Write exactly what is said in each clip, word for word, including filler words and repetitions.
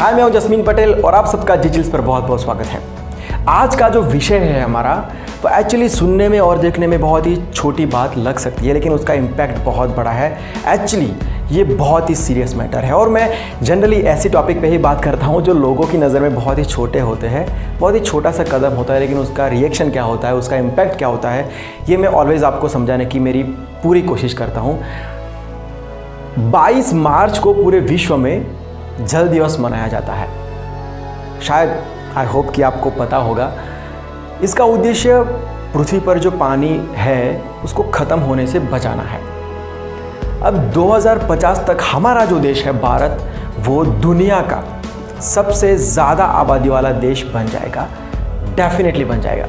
हाय, मैं हूं जस्मीन पटेल और आप सबका डिजिटल्स पर बहुत बहुत स्वागत है। आज का जो विषय है हमारा वो एक्चुअली सुनने में और देखने में बहुत ही छोटी बात लग सकती है, लेकिन उसका इम्पैक्ट बहुत बड़ा है। एक्चुअली ये बहुत ही सीरियस मैटर है और मैं जनरली ऐसी टॉपिक पे ही बात करता हूँ जो लोगों की नज़र में बहुत ही छोटे होते हैं, बहुत ही छोटा सा कदम होता है, लेकिन उसका रिएक्शन क्या होता है, उसका इम्पैक्ट क्या होता है, ये मैं ऑलवेज़ आपको समझाने की मेरी पूरी कोशिश करता हूँ। बाईस मार्च को पूरे विश्व में जल दिवस मनाया जाता है। शायद आई होप कि आपको पता होगा। इसका उद्देश्य पृथ्वी पर जो पानी है उसको ख़त्म होने से बचाना है। अब दो हज़ार पचास तक हमारा जो देश है भारत, वो दुनिया का सबसे ज़्यादा आबादी वाला देश बन जाएगा, डेफिनेटली बन जाएगा।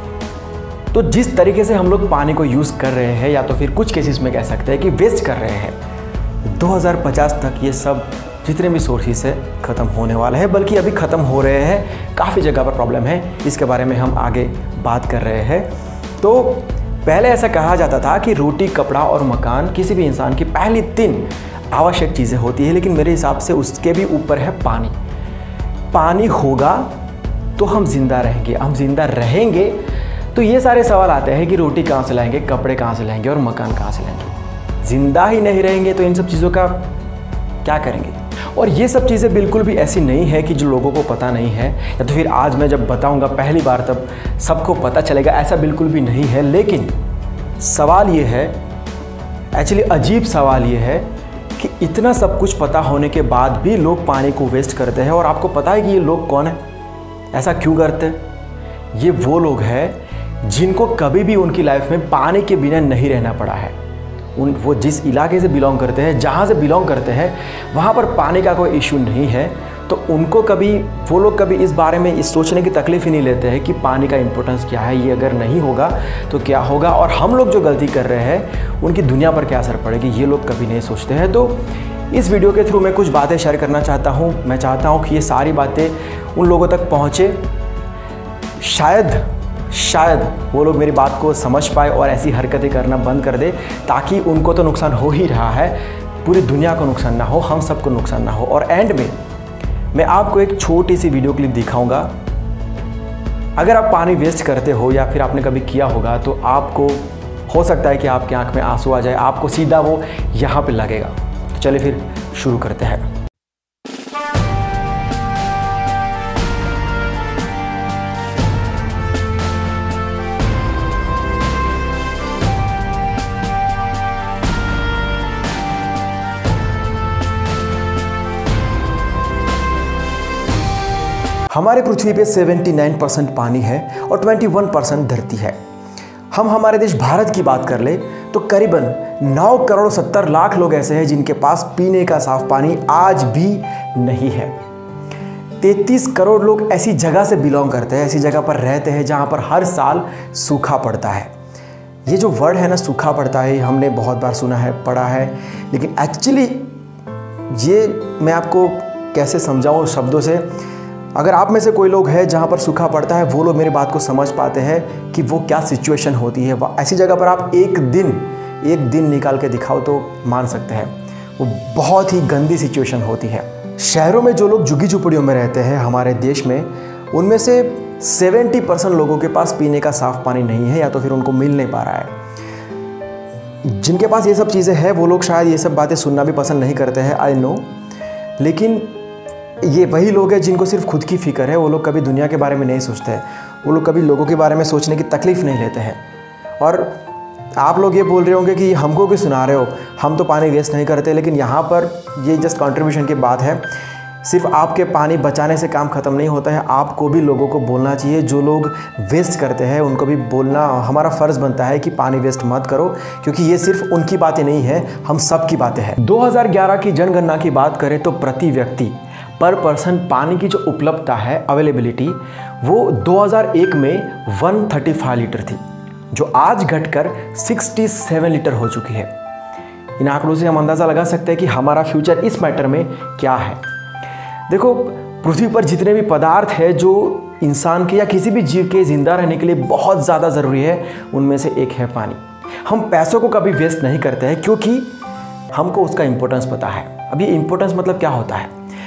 तो जिस तरीके से हम लोग पानी को यूज़ कर रहे हैं, या तो फिर कुछ केसेस में कह सकते हैं कि वेस्ट कर रहे हैं, दो हज़ार पचास तक ये सब जितने भी सोर्सेस है ख़त्म होने वाला है, बल्कि अभी ख़त्म हो रहे हैं। काफ़ी जगह पर प्रॉब्लम है, इसके बारे में हम आगे बात कर रहे हैं। तो पहले ऐसा कहा जाता था कि रोटी, कपड़ा और मकान किसी भी इंसान की पहली तीन आवश्यक चीज़ें होती है, लेकिन मेरे हिसाब से उसके भी ऊपर है पानी। पानी होगा तो हम जिंदा रहेंगे, हम जिंदा रहेंगे तो ये सारे सवाल आते हैं कि रोटी कहाँ से लाएंगे, कपड़े कहाँ से लाएंगे और मकान कहाँ से लाएंगे। जिंदा ही नहीं रहेंगे तो इन सब चीज़ों का क्या करेंगे। और ये सब चीज़ें बिल्कुल भी ऐसी नहीं है कि जो लोगों को पता नहीं है, या तो फिर आज मैं जब बताऊंगा पहली बार तब सबको पता चलेगा, ऐसा बिल्कुल भी नहीं है। लेकिन सवाल ये है, एक्चुअली अजीब सवाल ये है कि इतना सब कुछ पता होने के बाद भी लोग पानी को वेस्ट करते हैं। और आपको पता है कि ये लोग कौन है, ऐसा क्यों करते हैं? ये वो लोग हैं जिनको कभी भी उनकी लाइफ में पानी के बिना नहीं रहना पड़ा है। उन वो जिस इलाके से बिलोंग करते हैं, जहाँ से बिलोंग करते हैं, वहाँ पर पानी का कोई इशू नहीं है, तो उनको कभी वो लोग कभी इस बारे में इस सोचने की तकलीफ़ ही नहीं लेते हैं कि पानी का इम्पोर्टेंस क्या है, ये अगर नहीं होगा तो क्या होगा, और हम लोग जो गलती कर रहे हैं उनकी दुनिया पर क्या असर पड़ेगी, ये लोग कभी नहीं सोचते हैं। तो इस वीडियो के थ्रू मैं कुछ बातें शेयर करना चाहता हूँ। मैं चाहता हूँ कि ये सारी बातें उन लोगों तक पहुँचे, शायद शायद वो लोग मेरी बात को समझ पाए और ऐसी हरकतें करना बंद कर दे, ताकि उनको तो नुकसान हो ही रहा है, पूरी दुनिया को नुकसान ना हो, हम सबको नुकसान ना हो। और एंड में मैं आपको एक छोटी सी वीडियो क्लिप दिखाऊंगा। अगर आप पानी वेस्ट करते हो या फिर आपने कभी किया होगा, तो आपको हो सकता है कि आपकी आंख में आंसू आ जाए, आपको सीधा वो यहाँ पे लगेगा। तो चलिए फिर शुरू करते हैं। हमारे पृथ्वी पे उन्यासी परसेंट पानी है और इक्कीस परसेंट धरती है। हम हमारे देश भारत की बात कर ले तो करीबन नौ करोड़ सत्तर लाख लोग ऐसे हैं जिनके पास पीने का साफ पानी आज भी नहीं है। तैंतीस करोड़ लोग ऐसी जगह से बिलोंग करते हैं, ऐसी जगह पर रहते हैं जहां पर हर साल सूखा पड़ता है। ये जो वर्ड है ना, सूखा पड़ता है, हमने बहुत बार सुना है, पढ़ा है, लेकिन एक्चुअली ये मैं आपको कैसे समझाऊं शब्दों से। अगर आप में से कोई लोग हैं जहाँ पर सूखा पड़ता है, वो लोग मेरी बात को समझ पाते हैं कि वो क्या सिचुएशन होती है। ऐसी जगह पर आप एक दिन एक दिन निकाल के दिखाओ तो मान सकते हैं वो बहुत ही गंदी सिचुएशन होती है। शहरों में जो लोग झुग्गी झुपड़ियों में रहते हैं हमारे देश में, उनमें से सत्तर परसेंट लोगों के पास पीने का साफ पानी नहीं है, या तो फिर उनको मिल नहीं पा रहा है। जिनके पास ये सब चीज़ें हैं वो लोग शायद ये सब बातें सुनना भी पसंद नहीं करते हैं, आई नो, लेकिन ये वही लोग हैं जिनको सिर्फ खुद की फिक्र है। वो लोग कभी दुनिया के बारे में नहीं सोचते हैं, वो लोग कभी लोगों के बारे में सोचने की तकलीफ़ नहीं लेते हैं। और आप लोग ये बोल रहे होंगे कि हमको क्यों सुना रहे हो, हम तो पानी वेस्ट नहीं करते। लेकिन यहाँ पर ये जस्ट कंट्रीब्यूशन की बात है। सिर्फ आपके पानी बचाने से काम ख़त्म नहीं होता है, आपको भी लोगों को बोलना चाहिए। जो लोग वेस्ट करते हैं उनको भी बोलना हमारा फ़र्ज़ बनता है कि पानी वेस्ट मत करो, क्योंकि ये सिर्फ उनकी बातें नहीं है, हम सब की बातें हैं। दो हज़ार ग्यारह की जनगणना की बात करें तो प्रति व्यक्ति पर पर्सन पानी की जो उपलब्धता है, अवेलेबिलिटी, वो दो हज़ार एक में एक सौ पैंतीस लीटर थी, जो आज घटकर सड़सठ लीटर हो चुकी है। इन आंकड़ों से हम अंदाज़ा लगा सकते हैं कि हमारा फ्यूचर इस मैटर में क्या है। देखो, पृथ्वी पर जितने भी पदार्थ है जो इंसान के या किसी भी जीव के जिंदा रहने के लिए बहुत ज़्यादा ज़रूरी है, उनमें से एक है पानी। हम पैसों को कभी वेस्ट नहीं करते हैं क्योंकि हमको उसका इम्पोर्टेंस पता है। अब ये इम्पोर्टेंस मतलब क्या होता है?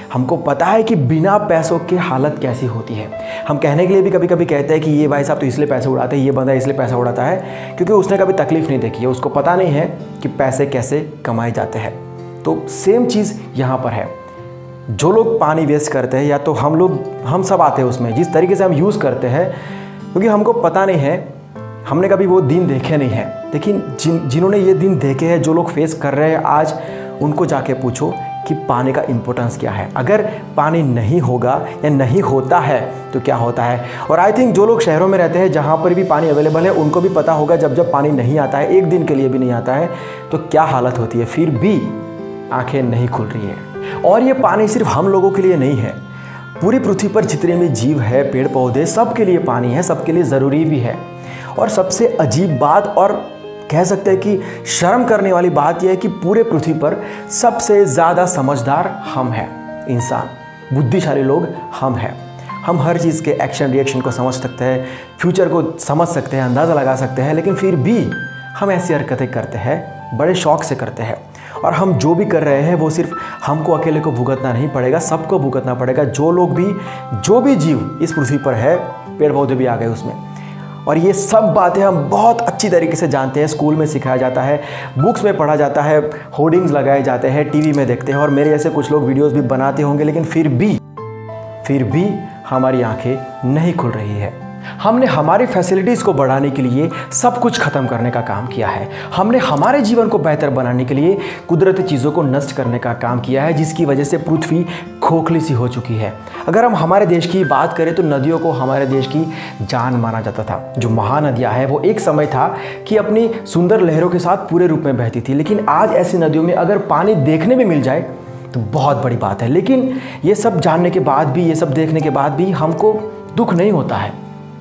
हमको पता है कि बिना पैसों की हालत कैसी होती है। हम कहने के लिए भी कभी कभी कहते हैं कि ये भाई साहब तो इसलिए पैसे उड़ाते हैं, ये बंदा इसलिए पैसा उड़ाता है क्योंकि उसने कभी तकलीफ़ नहीं देखी है, उसको पता नहीं है कि पैसे कैसे कमाए जाते हैं। तो सेम चीज़ यहाँ पर है। जो लोग पानी वेस्ट करते हैं, या तो हम लोग हम सब आते हैं उसमें, जिस तरीके से हम यूज़ करते हैं, क्योंकि हमको पता नहीं है, हमने कभी वो दिन देखे नहीं हैं। लेकिन जिन जिन्होंने ये दिन देखे हैं, जो लोग फेस कर रहे हैं आज, उनको जाके पूछो कि पानी का इम्पोर्टेंस क्या है। अगर पानी नहीं होगा या नहीं होता है तो क्या होता है। और आई थिंक जो लोग शहरों में रहते हैं, जहाँ पर भी पानी अवेलेबल है, उनको भी पता होगा जब जब पानी नहीं आता है, एक दिन के लिए भी नहीं आता है, तो क्या हालत होती है। फिर भी आंखें नहीं खुल रही है। और ये पानी सिर्फ हम लोगों के लिए नहीं है, पूरी पृथ्वी पर जितने भी जीव है, पेड़ पौधे, सबके लिए पानी है, सबके लिए ज़रूरी भी है। और सबसे अजीब बात, और कह सकते हैं कि शर्म करने वाली बात यह है कि पूरे पृथ्वी पर सबसे ज़्यादा समझदार हम हैं। इंसान, बुद्धिशाली लोग हम हैं। हम हर चीज़ के एक्शन रिएक्शन को समझ सकते हैं, फ्यूचर को समझ सकते हैं, अंदाज़ा लगा सकते हैं, लेकिन फिर भी हम ऐसी हरकतें करते हैं, बड़े शौक से करते हैं। और हम जो भी कर रहे हैं वो सिर्फ हमको अकेले को भुगतना नहीं पड़ेगा, सबको भुगतना पड़ेगा। जो लोग भी, जो भी जीव इस पृथ्वी पर है, पेड़ पौधे भी आ गए उसमें। और ये सब बातें हम बहुत अच्छी तरीके से जानते हैं, स्कूल में सिखाया जाता है, बुक्स में पढ़ा जाता है, होर्डिंग्स लगाए जाते हैं, टीवी में देखते हैं, और मेरे जैसे कुछ लोग वीडियोस भी बनाते होंगे, लेकिन फिर भी फिर भी हमारी आंखें नहीं खुल रही है। हमने हमारी फैसिलिटीज़ को बढ़ाने के लिए सब कुछ ख़त्म करने का काम किया है। हमने हमारे जीवन को बेहतर बनाने के लिए कुदरती चीज़ों को नष्ट करने का काम किया है, जिसकी वजह से पृथ्वी खोखली सी हो चुकी है। अगर हम हमारे देश की बात करें तो नदियों को हमारे देश की जान माना जाता था। जो महानदियाँ हैं वो एक समय था कि अपनी सुंदर लहरों के साथ पूरे रूप में बहती थी, लेकिन आज ऐसी नदियों में अगर पानी देखने में मिल जाए तो बहुत बड़ी बात है। लेकिन ये सब जानने के बाद भी, ये सब देखने के बाद भी हमको दुख नहीं होता है,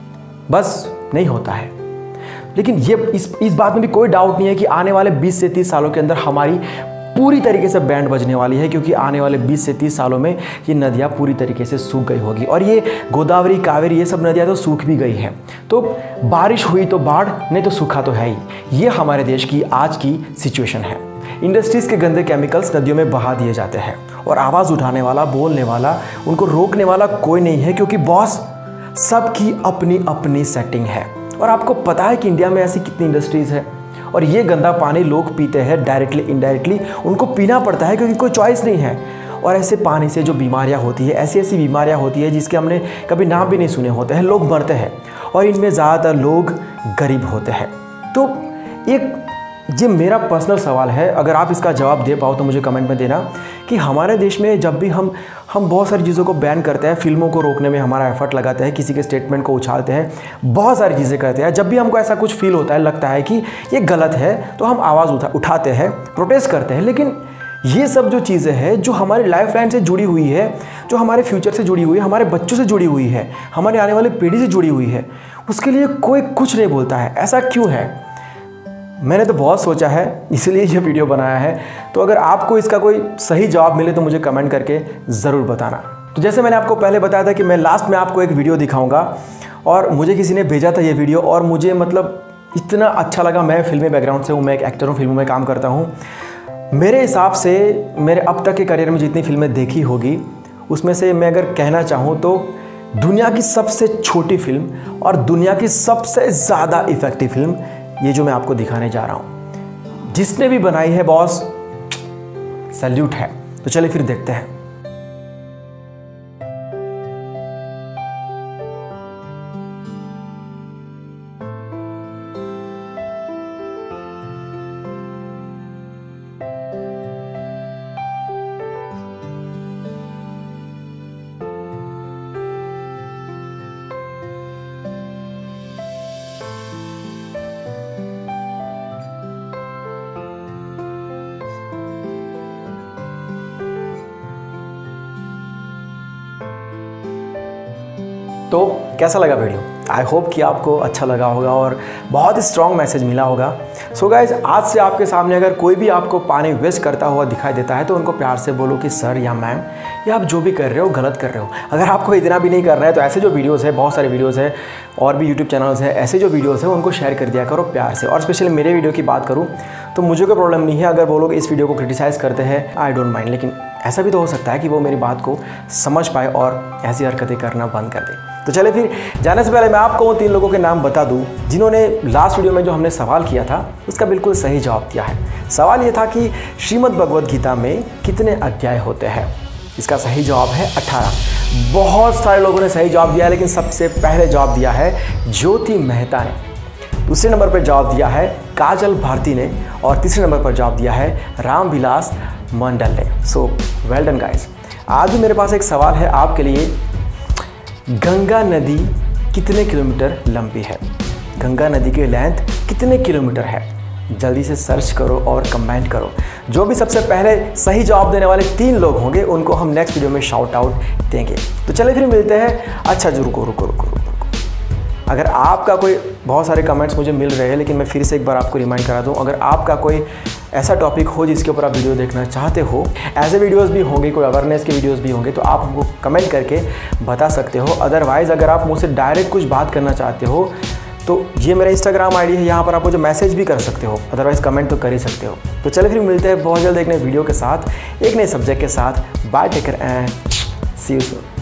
बस नहीं होता है। लेकिन ये इस इस बात में भी कोई डाउट नहीं है कि आने वाले बीस से तीस सालों के अंदर हमारी पूरी तरीके से बैंड बजने वाली है, क्योंकि आने वाले बीस से तीस सालों में ये नदियाँ पूरी तरीके से सूख गई होगी। और ये गोदावरी, कावेरी, ये सब नदियाँ तो सूख भी गई हैं। तो बारिश हुई तो बाढ़, नहीं तो सूखा तो है ही। ये हमारे देश की आज की सिचुएशन है। इंडस्ट्रीज़ के गंदे केमिकल्स नदियों में बहा दिए जाते हैं, और आवाज़ उठाने वाला, बोलने वाला, उनको रोकने वाला कोई नहीं है, क्योंकि बॉस सबकी अपनी अपनी सेटिंग है। और आपको पता है कि इंडिया में ऐसी कितनी इंडस्ट्रीज़ है, और ये गंदा पानी लोग पीते हैं डायरेक्टली इनडायरेक्टली, उनको पीना पड़ता है क्योंकि कोई चॉइस नहीं है। और ऐसे पानी से जो बीमारियां होती है, ऐसी ऐसी बीमारियां होती है जिसके हमने कभी नाम भी नहीं सुने होते हैं, लोग मरते हैं, और इनमें ज़्यादातर लोग गरीब होते हैं। तो एक ये मेरा पर्सनल सवाल है, अगर आप इसका जवाब दे पाओ तो मुझे कमेंट में देना, कि हमारे देश में जब भी हम हम बहुत सारी चीज़ों को बैन करते हैं, फिल्मों को रोकने में हमारा एफर्ट लगाते हैं, किसी के स्टेटमेंट को उछालते हैं, बहुत सारी चीज़ें करते हैं, जब भी हमको ऐसा कुछ फील होता है, लगता है कि ये गलत है, तो हम आवाज़ उठा उठाते हैं, प्रोटेस्ट करते हैं। लेकिन ये सब जो चीज़ें हैं, जो हमारी लाइफ लाइन से जुड़ी हुई है, जो हमारे फ्यूचर से जुड़ी हुई है, हमारे बच्चों से जुड़ी हुई है, हमारे आने वाली पीढ़ी से जुड़ी हुई है, उसके लिए कोई कुछ नहीं बोलता है। ऐसा क्यों है? मैंने तो बहुत सोचा है, इसलिए ये वीडियो बनाया है। तो अगर आपको इसका कोई सही जवाब मिले तो मुझे कमेंट करके ज़रूर बताना। तो जैसे मैंने आपको पहले बताया था कि मैं लास्ट में आपको एक वीडियो दिखाऊंगा, और मुझे किसी ने भेजा था ये वीडियो, और मुझे मतलब इतना अच्छा लगा। मैं फिल्मी बैकग्राउंड से हूँ, मैं एक एक्टर हूँ, फिल्मों में काम करता हूँ। मेरे हिसाब से मैंने अब तक के करियर में जितनी फिल्में देखी होगी, उसमें से मैं अगर कहना चाहूँ तो दुनिया की सबसे छोटी फिल्म और दुनिया की सबसे ज़्यादा इफ़ेक्टिव फिल्म ये जो मैं आपको दिखाने जा रहा हूँ, जिसने भी बनाई है बॉस, सैल्यूट है। तो चलिए फिर देखते हैं। तो कैसा लगा वीडियो? आई होप कि आपको अच्छा लगा होगा और बहुत स्ट्रॉन्ग मैसेज मिला होगा। सो गाइज, आज से आपके सामने अगर कोई भी आपको पानी वेस्ट करता हुआ दिखाई देता है तो उनको प्यार से बोलो कि सर या मैम, या आप जो भी कर रहे हो गलत कर रहे हो। अगर आपको इतना भी नहीं करना है तो ऐसे जो वीडियोज़ है, बहुत सारे वीडियोज़ है और भी यूट्यूब चैनल्स हैं, ऐसे जो वीडियोज़ है उनको शेयर कर दिया करो प्यार से। और स्पेशली मेरे वीडियो की बात करूँ तो मुझे कोई प्रॉब्लम नहीं है अगर वो लोग इस वीडियो को क्रिटिसाइज़ करते हैं, आई डोंट माइंड। लेकिन ऐसा भी तो हो सकता है कि वो मेरी बात को समझ पाए और ऐसी हरकतें करना बंद कर दे। तो चले फिर जाने से पहले मैं आपको उन तीन लोगों के नाम बता दूं जिन्होंने लास्ट वीडियो में जो हमने सवाल किया था उसका बिल्कुल सही जवाब दिया है। सवाल ये था कि श्रीमद् भगवद गीता में कितने अध्याय होते हैं। इसका सही जवाब है अठारह। बहुत सारे लोगों ने सही जवाब दिया है, लेकिन सबसे पहले जवाब दिया है ज्योति मेहता ने। दूसरे नंबर पर जवाब दिया है काजल भारती ने और तीसरे नंबर पर जवाब दिया है रामविलास मंडल ने। So well done guys. आज भी मेरे पास एक सवाल है आपके लिए। गंगा नदी कितने किलोमीटर लंबी है? गंगा नदी की लेंथ कितने किलोमीटर है? जल्दी से सर्च करो और कमेंट करो। जो भी सबसे पहले सही जवाब देने वाले तीन लोग होंगे उनको हम नेक्स्ट वीडियो में शाउट आउट देंगे। तो चलिए फिर मिलते हैं। अच्छा जो रुको रुको रुको रुको रुको अगर आपका कोई, बहुत सारे कमेंट्स मुझे मिल रहे हैं, लेकिन मैं फिर से एक बार आपको रिमाइंड करा दूं, अगर आपका कोई ऐसा टॉपिक हो जिसके ऊपर आप वीडियो देखना चाहते हो, ऐसे वीडियोस भी होंगे, कोई अवेयरनेस के वीडियोस भी होंगे, तो आप हमको कमेंट करके बता सकते हो। अदरवाइज़ अगर आप मुझसे डायरेक्ट कुछ बात करना चाहते हो तो ये मेरा इंस्टाग्राम आईडी है, यहाँ पर आप मुझे मैसेज भी कर सकते हो, अदरवाइज़ कमेंट तो कर ही सकते हो। तो चलिए फिर मिलते हैं बहुत जल्द एक नए वीडियो के साथ, एक नए सब्जेक्ट के साथ। Bye, take care and see you soon.